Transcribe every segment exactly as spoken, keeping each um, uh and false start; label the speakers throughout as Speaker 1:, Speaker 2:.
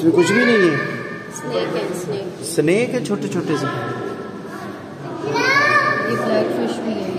Speaker 1: इसमें कुछ भी नहीं है।
Speaker 2: स्नेक है, स्नेक
Speaker 1: स्नेक है छोटे छोटे से।
Speaker 2: ये ब्लैक फिश भी है।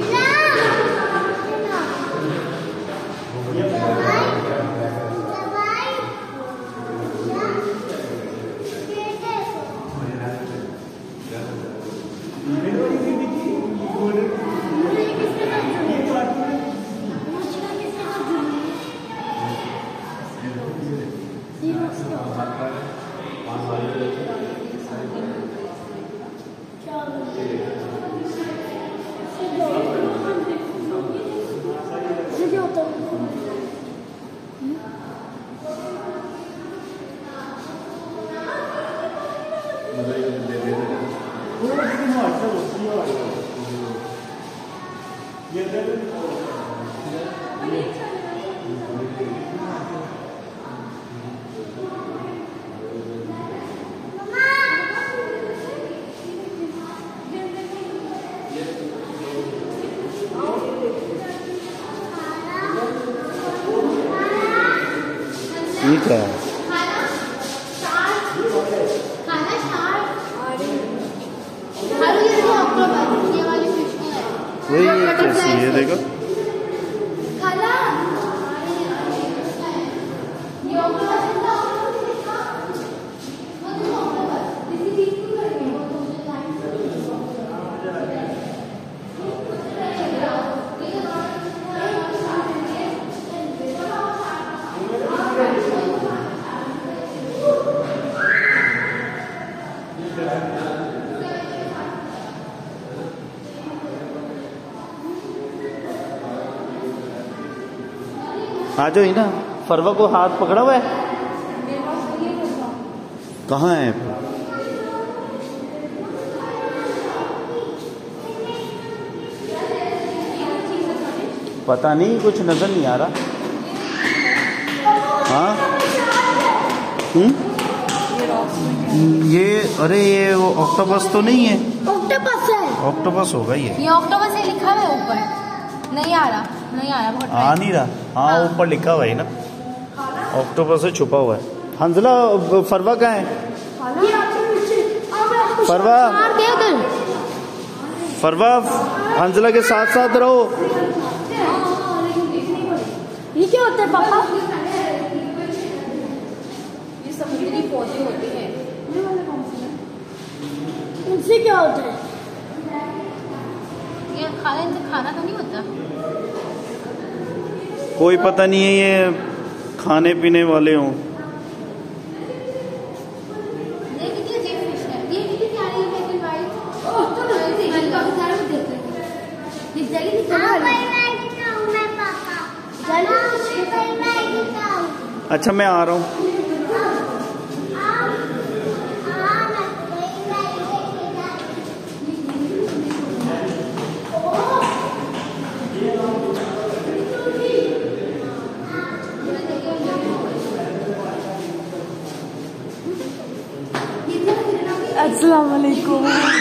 Speaker 1: ये क्या है? वही ये कैसी है देखो। आ जाओ ही ना। फरवा को हाथ पकड़ा हुआ है। कहाँ है? पता नहीं, कुछ नजर नहीं आ रहा। हाँ हम्म ये अरे ये वो ऑक्टोपस तो नहीं है।
Speaker 2: ऑक्टोपस है।
Speaker 1: ऑक्टोपस होगा ये।
Speaker 2: ये ऑक्टोपस है लिखा है ऊपर। नहीं आ रहा, नहीं आ रहा, बहुत
Speaker 1: आ नहीं रहा। हाँ ऊपर लिखा हुआ है ना, ऑक्टोपस से छुपा हुआ है। हंजला फरवा कहाँ है? फरवा फरवा हंजला के साथ साथ रहो।
Speaker 2: ये क्या होता है पापा? ये समुद्री पौधे होते हैं। उनसे क्या होता है? ये खाना, इनसे खाना तो नहीं होता।
Speaker 1: कोई पता नहीं है ये खाने पीने वाले हों। अच्छा मैं आ रहा हूँ।
Speaker 2: अस्सलाम वालेकुम।